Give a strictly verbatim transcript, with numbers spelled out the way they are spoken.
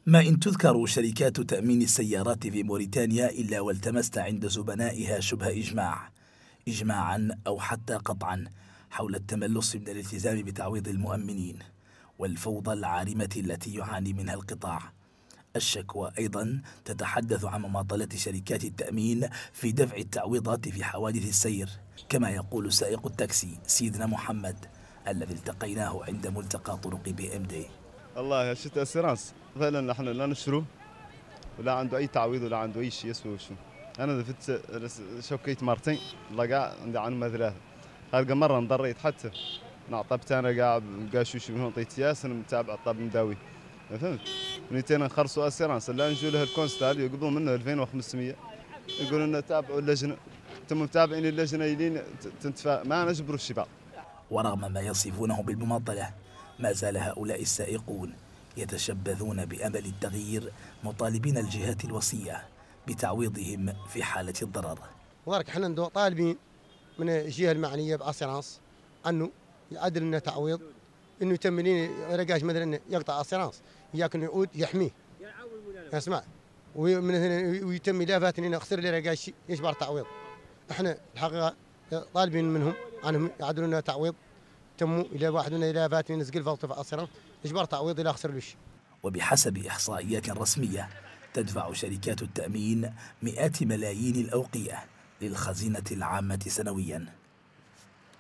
ما إن تذكر شركات تأمين السيارات في موريتانيا إلا والتمست عند زبنائها شبه إجماع إجماعا أو حتى قطعا حول التملص من الالتزام بتعويض المؤمنين والفوضى العارمة التي يعاني منها القطاع. الشكوى أيضا تتحدث عن مماطلة شركات التأمين في دفع التعويضات في حوادث السير، كما يقول سائق التاكسي سيدنا محمد الذي التقيناه عند ملتقى طرق بي ام دي. والله شفت اسيرانس فعلا نحن لا نشره ولا عنده اي تعويض ولا عنده اي شيء يسوي شو. انا دفت شوكيت مرتين لقى عندي عنهم ثلاثه هلقى مره انضريت حتى نعطبت انا قاعد قاشوش من هون طيت ياسر متابع طب مداوي فهمت. منيتين نخرصوا اسيرانس لا نجوا له الكونستال يقبضوا منه ألفين وخمسمية يقولوا لنا تابعوا اللجنه تم متابعين اللجنه يلين تنتفى ما نجبروا الشباب. ورغم ما يصفونه بالمماطله ما زال هؤلاء السائقون يتشبثون بأمل التغيير مطالبين الجهات الوصية بتعويضهم في حالة الضرر. وذلك احنا طالبين من الجهة المعنية بأسيرانس أنه يعدل لنا تعويض، انه يتمنين رقاش مثلا يقطع اسيرانس ياكل يعود يحميه اسمع ويتم لافات انه يخسر لي رقاش يجبر تعويض. احنا الحقيقه طالبين منهم انهم يعدلوا لنا تعويض تموا الى واحد من لافات من نزقل فلطف اسيرانس يجبر تعويض الى خسر ليش. وبحسب احصائيات رسميه تدفع شركات التامين مئات ملايين الاوقيه للخزينه العامه سنويا.